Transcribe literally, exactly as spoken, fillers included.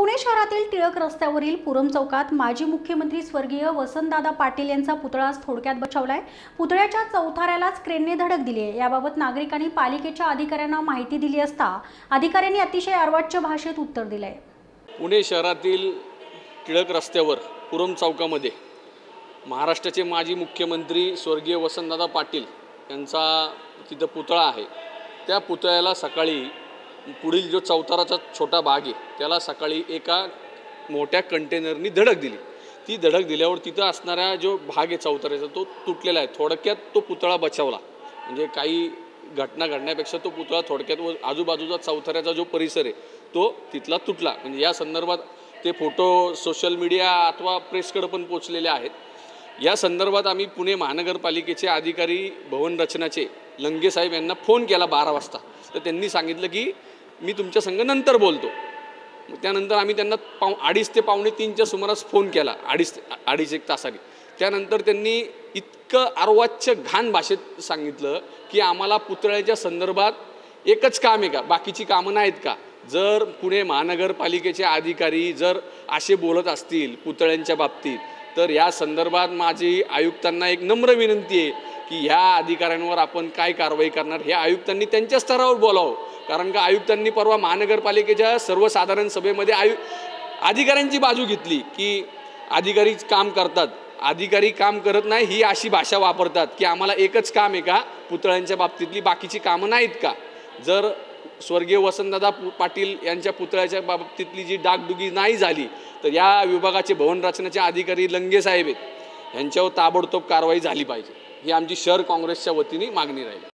पुणे शहरातील टिळक रस्त्यावरील पुरम चौकात माजी मुख्यमंत्री स्वर्गीय वसंतदादा पाटील यांचा पुतळा थोडक्यात बसवलाय। पुतळ्याच्या चौथऱ्यालाच क्रेनने धडक दिली आहे। याबाबत नागरिकांनी पालिकेच्या अधिकाऱ्यांना माहिती दिली असता अधिकाऱ्यांनी अतिशय अर्वाच्य भाषेत उत्तर दिलंय। पुणे शहरातील टिळक रस्त्यावर पुरम चौकामध्ये महाराष्ट्राचे माजी मुख्यमंत्री स्वर्गीय वसंतदादा पाटील यांचा तिथं पुतळा आहे। त्या पुतळ्याला सकाळी पुढील जो चौताराचा छोटा भाग आहे त्याला सकाळी एका मोठ्या कंटेनरनी धडक दिली। ती धडक दिल्यावर तिथं असणारा जो भाग आहे चौताराचा तो तुटलेला आहे। थोडक्यात तो पुतळा बचावला, म्हणजे काही घटना घडण्यापेक्षा तो पुतळा थोडक्यात व आजूबाजूचा चौताराचा जो परिसर आहे तो तिथला तुटला। म्हणजे या संदर्भात ते फोटो सोशल मीडिया अथवा प्रेसकडे पण पोचलेले आहेत। या संदर्भात आम्ही पुणे महानगरपालिकेचे अधिकारी भवन रचनाचे लंगे साहेब यांना फोन केला बारा वाजता। तर त्यांनी सांगितलं की मी तुमच्या संग नंतर बोलतो। त्यानंतर आम्ही त्यांना पाव अडीच ते पावणे तीनच्या सुमारास फोन केला, अडीच अडीच एक तासाने। त्यानंतर त्यांनी इतकं अर्वाच्य घाण भाषेत सांगितलं की आम्हाला पुतळ्याच्या संदर्भात एकच काम आहे का, बाकीची कामं नाहीत का? जर पुणे महानगरपालिकेचे अधिकारी जर असे बोलत असतील पुतळ्यांच्या बाबतीत तर या संदर्भात माझी आयुक्तांना एक नम्र विनंती आहे की ह्या अधिकाऱ्यांवर आपण काय कारवाई करणार हे आयुक्तांनी त्यांच्या स्तरावर बोलावं। कारण का आयुक्तांनी परवा महानगरपालिकेच्या सर्वसाधारण सभेमध्ये आयु अधिकाऱ्यांची बाजू घेतली की अधिकारी काम करतात, अधिकारी काम करत नाही ही अशी भाषा वापरतात की आम्हाला एकच काम आहे का, पुतळ्यांच्या बाबतीतली बाकीची कामं नाहीत का? जर स्वर्गीय वसंतदादा पाटील यांच्या पुतळ्याच्या बाबतीतली जी डागडुगी नाही झाली तर या विभागाचे भवन रचनेचे अधिकारी लंगे साहेब आहेत यांच्यावर ताबडतोब कारवाई झाली पाहिजे, ही आमची शहर काँग्रेसच्या वतीने मागणी राहील।